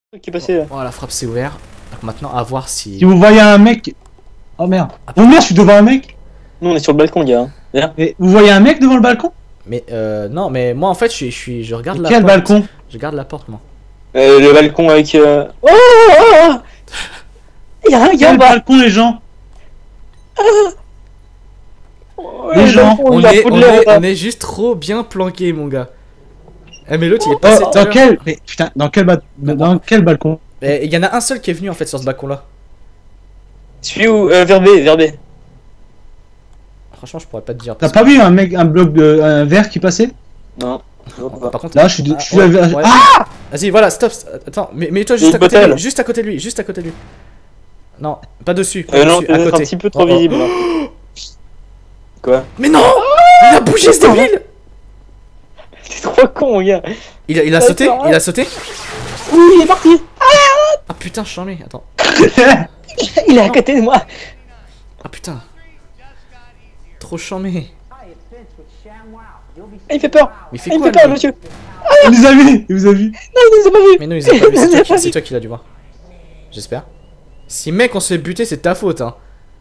Qui est passé là. Oh, la frappe s'est ouverte. Donc maintenant, à voir si. Si vous voyez un mec. Oh merde. Oh merde, je suis devant un mec. Nous on est sur le balcon, gars. Viens. Et vous voyez un mec devant le balcon? Mais non, mais moi en fait, je regarde la Quel porte. balcon? Je garde la porte, moi. Le balcon avec. Oh, oh, oh. Il y a un gars Quel bas. balcon, les gens? Ouais, Les le gens, balcon, On il a est, foutu de l'air, là. on est juste trop bien planqué, mon gars. Eh, mais l'autre, il est passé. tout à Dans l'heure. quel. Mais putain, dans quel balcon? Eh, il y en a un seul qui est venu en fait sur ce balcon-là. Suis où vers B, vers B. Franchement, je pourrais pas te dire. T'as parce pas vu un mec, un bloc de. Un vert qui passait? Non. que- Par contre. Là, je suis. Je suis ouais, là- ouais. Ah! Vas-y, voilà, stop. Attends, mais toi Il y juste a à une côté de bottle. lui, juste à côté de lui, juste à côté de lui. Non, pas dessus, pas Non, dessus, à c'est un côté. petit peu trop Oh, oh. visible. Là. Quoi? Mais non! Il a bougé ce débile! T'es trop con, mon gars. Il a sauté? Il a sauté? Oui, il est parti. Ah putain, je suis en attends. Il est à côté de moi. Ah putain. Trop charmé. Ah, il fait peur. Mais il fait Ah, il quoi fait peur, lui? monsieur. Il nous a vu! Il vous a vu! Non, il nous a pas vu. Mais non, il a pas vu, c'est toi qui l'as dû voir. J'espère. Si mec, on se fait buter, c'est de ta faute, hein.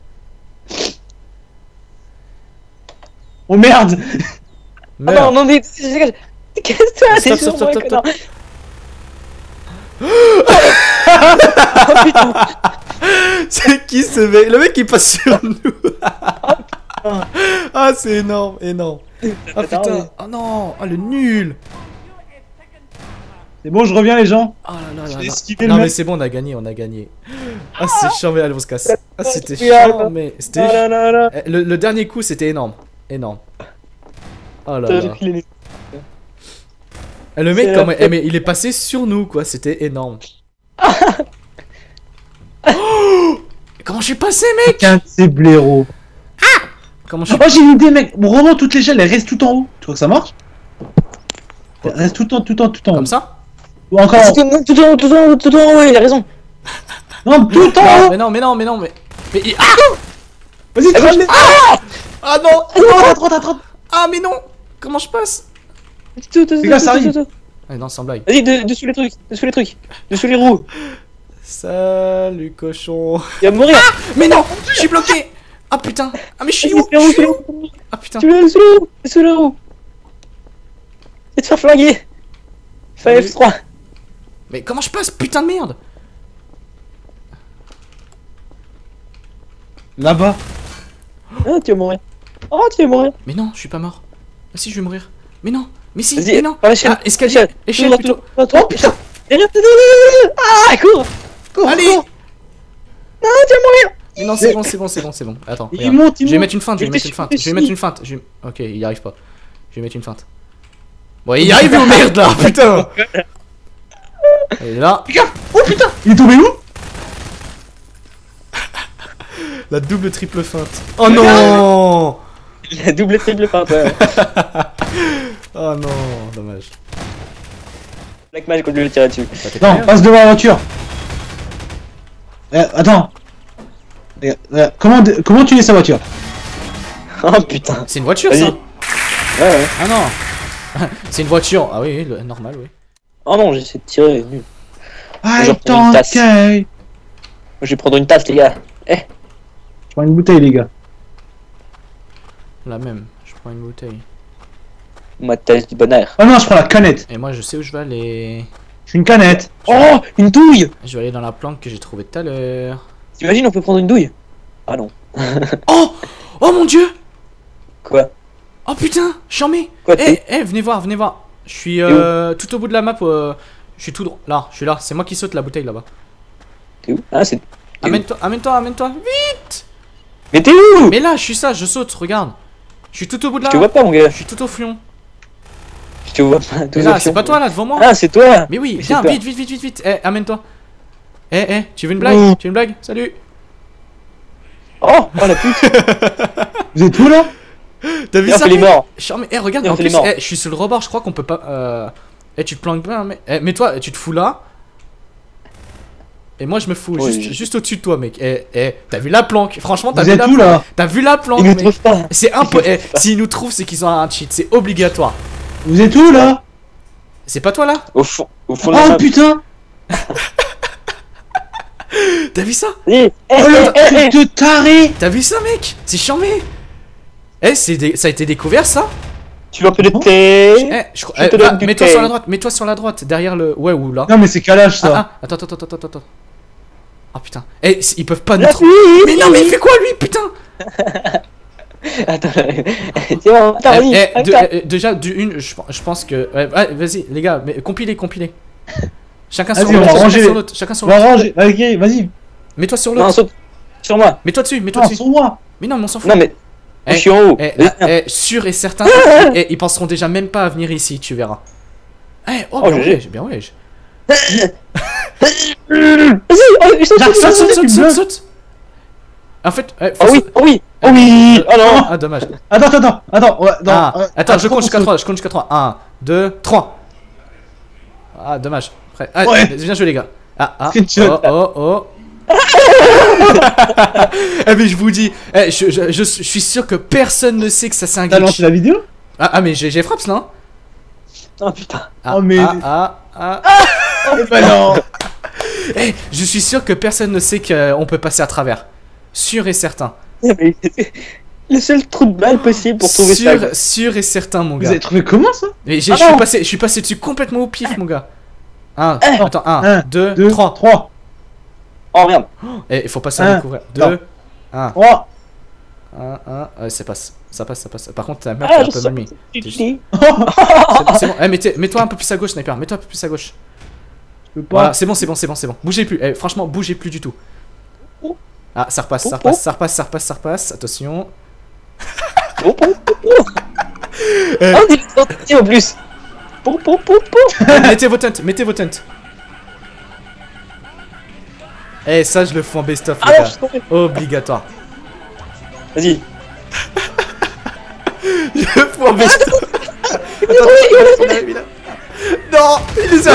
Oh merde! Ah Meurs. non, non, mais. Qu'est-ce que Stop, c'est? stop, stop, stop, stop. Oh putain. C'est qui ce mec? Le mec il passe sur nous. Ah, c'est énorme, énorme. Ah putain, oh non, oh le nul. C'est bon, je reviens, les gens. Oh là là là J'ai là. esquivé le Non mais mec. c'est bon, on a gagné, on a gagné. Ah c'est charmé, allez on se casse. Ah c'était Regarde. charmé, Ah c'était. là là là. Le dernier coup c'était énorme, énorme. Oh là J'ai là. pris les- Eh, le mec C'est comme, la eh, mais il est passé sur nous quoi, c'était énorme. Oh, comment je suis passé mec? Putain, c'est blaireau. Comment je suis... Oh, j'ai une idée, mec. Bon, remonte toute l'échelle, elle reste tout en haut. Tu crois que ça marche? Elle reste tout en haut. Comme ça? Ou encore. Tout en haut, tout en haut, tout en haut, ouais, il a raison. Non, tout en haut. Mais non, mais non, mais non, mais... Ah! Vas-y, Ah, traîne les. Ah non! T'as trop. Ah mais non! Comment je passe? Les gars, ça arrive. Ah non, sans blague. Vas-y, dessous les trucs, dessous les roues. Salut cochon. Il va mourir. Mais non! Je suis bloqué! Ah putain! Ah mais je suis où? Je suis où? Ah putain! Tu l'as sous les roues. Et te faire flinguer. Fais Oui. F3. Mais comment je passe? Putain de merde! Là-bas. Ah, tu vas mourir. Oh, tu vas mourir. Mais non, je suis pas mort. Ah si, je vais mourir. Mais non! Mais si! Vas-y, Mais non! par l'échelle. Ah, escalier! Échelle Toujours, plutôt! toujours. Oh putain. Derrière, ah, cours. Allez! Non, tu vas mourir. Mais non, c'est bon, c'est bon, c'est bon, c'est bon. Attends, Il regarde. monte, Je vais il monte. mettre une feinte, je vais Mais mettre une t'es feinte, sûr, je vais mettre une feinte. Ok, il y arrive pas. Je vais mettre une feinte. Bon, il y arrive au merde là, putain! Et là, Oh putain, il est tombé où? la double triple feinte. Oh non! Il a double triple feinte. Ouais. Oh non, dommage. Black Mage, quand je lui tirer dessus. Ça t'est Non, clair passe devant la voiture. Attends. Comment tuer sa voiture? Oh putain. C'est une voiture Vas-y. ça? Ouais. Ah non! C'est une voiture. Ah oui, normal, oui. Oh non, j'essaie de tirer, nul. Ah, Je reprends une tasse. je Moi, je vais prendre une tasse, les gars. prends une bouteille, les gars. La même, je prends une bouteille. Ma tasse du bonheur. Oh non, je prends la canette. Et moi je sais où je vais aller. Je suis une canette. Oh, une douille. Je vais aller dans la planque que j'ai trouvée tout à l'heure. T'imagines, on peut prendre une douille? Ah non. Oh! Oh mon dieu! Quoi? Oh putain! Charmé! Quoi, Eh, venez voir, venez voir. Je suis tout au bout de la map. Je suis tout droit. Là, je suis là. C'est moi qui saute la bouteille là-bas. T'es où? Ah, c'est. T'es où? Amène-toi. Vite! Mais t'es où? Mais là, je suis ça, je saute, regarde. Je suis tout au bout de Je là. te vois pas, mon gars. Je suis tout au flion. Je te vois pas. Mais là, c'est pas toi là devant moi. Ah, c'est toi. Mais oui, Mais viens, c'est pas- vite. Eh, amène-toi. Tu veux une blague? Oh. Tu veux une blague? Salut. Oh, la pute. Vous êtes où là? T'as vu Viens, ça? fais les morts. Charmé. Eh, regarde, Viens, en fais les plus, morts. je suis sur le rebord, je crois qu'on peut pas. Tu te planques bien, mais toi, tu te fous là. Et moi, je me fous Oui. juste au-dessus de toi, mec. T'as vu la planque? Franchement, t'as Vous vu êtes la où planque? là? T'as vu la planque, Ils nous mec? trouvent pas. C'est impossible. S'ils nous trouvent, c'est qu'ils ont un cheat. C'est obligatoire. Vous êtes où là? C'est pas toi là? Au fond de la Oh map. putain! T'as vu ça? Eh, Oh le truc de taré. T'as vu ça, mec? C'est charmé. Eh, ça a été découvert, ça? Tu veux un peu de thé? Eh, je crois. Je te donne du Mets-toi thé. sur la droite, mets-toi sur la droite, derrière le. Ouais, ou là. Non mais c'est calage ça. Ah, attends. Oh putain. Eh, ils peuvent pas nous La trouver. fille. Mais non, mais il fait quoi, lui, putain? Attends, c'est bon, attends, vas-y. Déjà, je pense que. Ouais, vas-y, les gars, mais compilez. Chacun Vas-y, sur on va l'autre, ranger. chacun sur On va l'autre. ranger. Ok, vas-y. Mets-toi sur Non, l'autre. saute sur moi. Mets-toi dessus, mets-toi Non, dessus. sur moi. Mais non, mais on s'en fout. Non, mais Eh, je suis en haut. Sûr et certain, ils penseront déjà même pas à venir ici, tu verras. Oh, Oh, bien GG. ouais, bien ouais. Vas-y, oh, Saute. En fait, Oh oui, oh oui, oh oui. Oh non. Ah, dommage. Attends. Ouais, non, Attends, je compte jusqu'à 3, 1, 2, 3. Ah, dommage. Après, Ouais. bien joué, les gars. Screenshot. Oh. Eh, mais je vous dis, je suis sûr que personne ne sait que ça c'est un T'as glitch. lancé la vidéo? Ah, mais j'ai frappes là, hein. Oh putain. Oh, mais- Eh, non. je suis sûr que personne ne sait qu'on peut passer à travers. Sûr et certain. Le seul trou de balle possible pour trouver ça. Sûr et certain, mon Vous gars. avez trouvé comment ça? Mais Ah non. je suis passé dessus complètement au pif, mon gars. Attends, 1, Un, 2, 3. 3. Oh merde. Et il faut passer Un, à découvrir. 2, non. 1, 3. 1. Ouais, ça passe. Par contre, ta mère, Ah, t'es je un peu sais. mal mis. Tu C'est bon. Eh, mets-toi un peu plus à gauche, sniper. Mets-toi un peu plus à gauche. Je peux Voilà, pas. c'est bon. Bougez plus. Franchement, bougez plus du tout. Ah, ça repasse. Attention. Oh, dis en plus. Mettez vos tentes. Eh, ça, je le fais en best-of, Ah les non, gars. je suis tombé. Obligatoire. Vas-y. Je le fais en best-of. Non, il les a.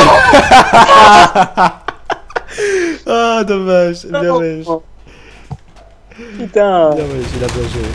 Ah, dommage. Bien ouais. Putain. Bien ouais, il a bien joué.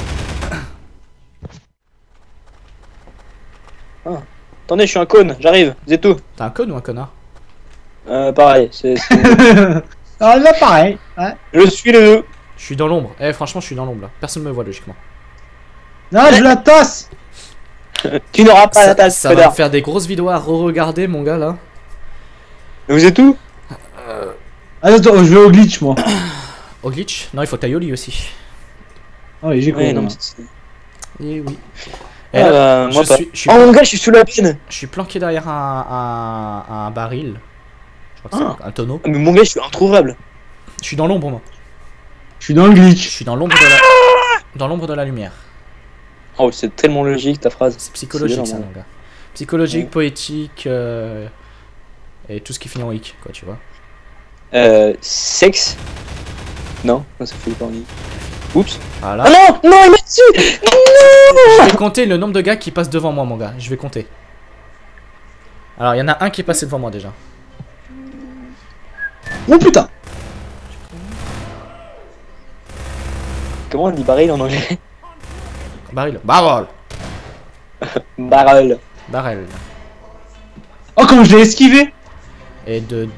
Attendez, je suis un cône, j'arrive. Vous êtes où? T'es un con ou un connard? Pareil, Ah là pareil. Ouais. je suis le deux. Je suis dans l'ombre. Eh, franchement, je suis dans l'ombre là. Personne me voit logiquement. Non, je la tasse. Tu n'auras pas la Ça, tasse, ça va me connard. faire des grosses vidéos à re-regarder, mon gars là. Vous êtes où? Attends, je vais au glitch moi. Au glitch? Non, il faut que t'ailles au lit aussi. Ah oui, j'ai Ouais, compris. non, Eh oui. Ah, Et là, moi je pas. suis, Oh mon gars, je suis sous la peine. je suis planqué derrière un baril. Je crois que c'est un tonneau. Mais mon gars, je suis introuvable. Je suis dans l'ombre, moi. Je suis dans le Je glitch. suis dans l'ombre de la... Dans l'ombre de la lumière. Oh, c'est tellement logique ta phrase. C'est psychologique, C'est ça, énorme. mon gars. Psychologique, Ouais. poétique, et tout ce qui finit en hic, quoi, tu vois. Sexe? Non, ça fait pas envie. Oups. Voilà. Ah non, non, il m'a dessus. Je vais compter le nombre de gars qui passent devant moi, mon gars. Je vais compter. Alors, il y en a un qui est passé devant moi déjà. Oh putain. Comment on dit baril en anglais? Baril. Barrel. Barrel. Barrel. Oh comme je l'ai esquivé. Et de...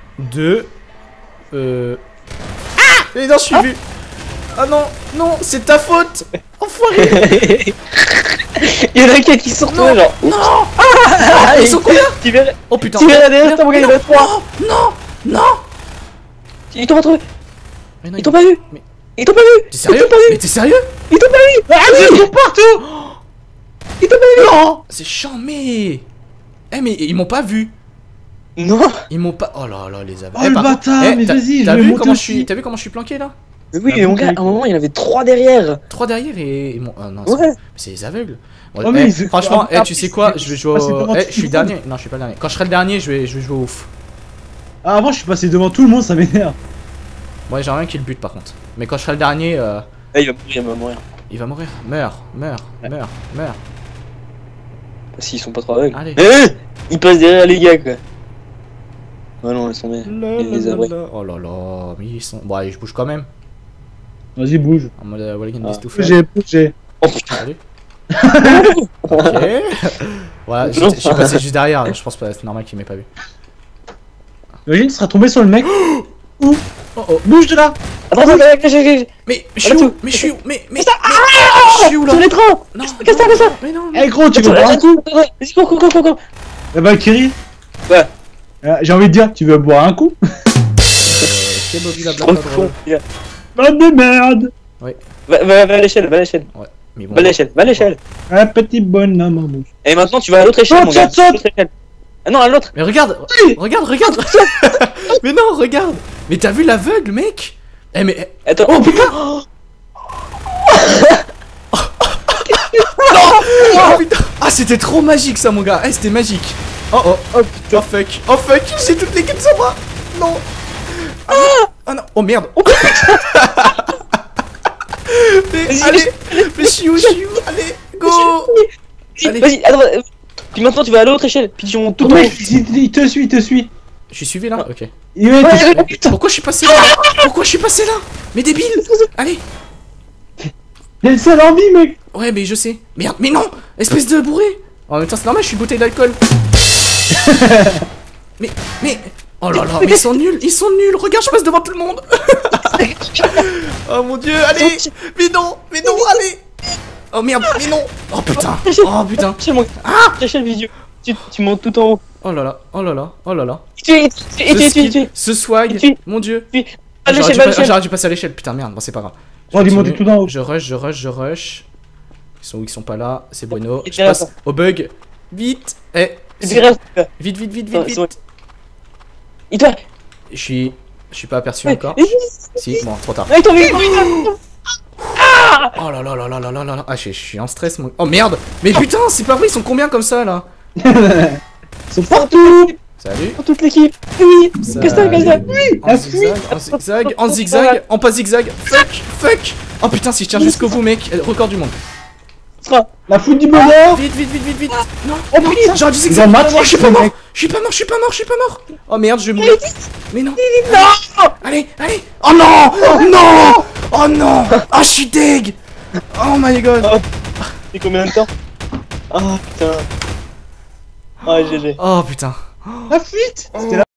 Ah! Et non, je suis vu. Ah non, non, c'est ta faute. Enfoiré. Il y en a qui sont retournés genre. Non. Ah, ils sont combien? Tu verrais. Oh putain. Tu verrais derrière toi, mon gars, il y en a Non, trois. non, non. Ils t'ont retrouvé. Mais non, Ils t'ont pas vu. Mais- Ils t'ont pas vu. T'es sérieux? Ils t'ont pas vu. Mais t'es sérieux? Ils t'ont pas vu. Ah, ils sont partout. Ils t'ont pas vu. Non. C'est charmé. Eh mais ils m'ont pas vu. Non. Ils m'ont pas. Oh là là, les aveugles. Oh, le par contre, bâtard, mais vas-y, je t'as vais vu monter comment aussi. t'as vu comment je suis planqué là? Mais oui, Ah, mais mon bon, gars, à un moment, il y en avait trois derrière. 3 derrière et ils m'ont. Non, Ouais. c'est les aveugles. Bon, Oh, mais franchement, ah, tu sais quoi? Je vais jouer passé au. devant Je tout suis le dernier. Non, je suis pas le dernier. Quand je serai le dernier, je vais jouer au ouf. Ah, avant je suis passé devant tout le monde, ça m'énerve. Ouais, j'ai rien qui le bute par contre. Mais quand je serai le dernier, Eh, il va mourir, il va mourir. il va mourir. Meurs. S'ils sont pas trop aveugles. Allez. Ils passent derrière les gars, quoi. Ah non, laisse tomber. Les abris. Oh là là, mais ils sont. Bon, allez, je bouge quand même. Vas-y, bouge. En mode Walligan Ah. Stouffel. Bougé. Oh putain. Salut. Ok. Voilà, je suis passé juste derrière. Je pense pas, c'est normal qu'il m'ait pas vu. Imagine, tu seras tombé sur le mec. Ouf. Oh oh. Bouge de là. Attends, Mais je suis où? Mais je suis où? Mais je suis où là? sur les trains. Non, Casse-toi, casse-toi. mais non. Eh gros, tu veux boire un coup? Vas-y, cours. La Valkyrie? Ouais. J'ai envie de dire, tu veux boire un coup? C'est Bobby la Trop blague pas drôle. con. Bande de merde! Va à l'échelle, Ouais, mais bon. va à l'échelle. Un petit bonhomme en mouche. Et maintenant tu vas à l'autre échelle, mon gars. Saute. L'autre échelle. Ah non, à l'autre. Mais regarde! Regarde! Mais non, regarde! Mais t'as vu l'aveugle, mec? Eh, mais. Attends. Oh putain! Oh putain! Ah, c'était trop magique ça, mon gars! Eh, c'était magique! Oh oh! Oh putain. Oh fuck! Oh fuck! J'ai toutes les quêtes sur moi! Non! Ah non! Oh merde! Mais Vas-y, allez! Mais chiou! Allez! Go! Allez. Vas-y, attends. Puis maintenant tu vas à l'autre échelle. Puis tu montes tout en haut. Mec, il te suit. Je suis suivi là? Ok. Ouais, il te suit. Pourquoi je suis passé là? Pourquoi je suis passé là? Mais débile! Allez! Il est le seul en vie, mec! Ouais, mais je sais. Merde, mais non! Espèce de bourré! En même temps, c'est normal, je suis bouteille d'alcool. mais. Oh là là, mais ils sont nuls! Regarde, je passe devant tout le monde! Oh mon dieu, allez! Mais non, allez! Oh merde, mais non! Oh putain! Échelle, mon gars. Échelle vidéo. Tu montes tout en haut. Oh là là. Tu Ce swag, Tu- mon dieu! va à l'échelle, J'aurais dû passer à l'échelle, putain, merde, bon, c'est pas grave. On va lui monter tout en haut. Je rush. Ils sont où? Ils sont pas là, c'est bueno. Et Je derrière passe au bug. Vite! Eh! Derrière. Vite! Ouais. Et toi? Je suis pas aperçu encore. Si, bon, trop tard. Allez, t'en veux. Oh là là. Ah, je suis en stress, mon. Oh merde! Mais putain, c'est pas vrai, ils sont combien comme ça là? Ils sont partout! Salut! Pour toute l'équipe. Oui. Salut. Casse-toi. En zigzag, en pas zigzag. Fuck! Oh putain, si je tiens jusqu'au bout, mec, record du monde. La foule du bonheur! Vite! Non! Oh putain! J'aurais dû Ils zigzag! ont maté, Je suis pas mort! mec. Je suis pas mort! Oh merde, je vais mourir! Mais non! Allez! Oh non! Oh non! Ah, je suis deg! Oh my god! C'est combien de temps? Ah putain. Ah GG. Oh putain! La fuite! C'était là.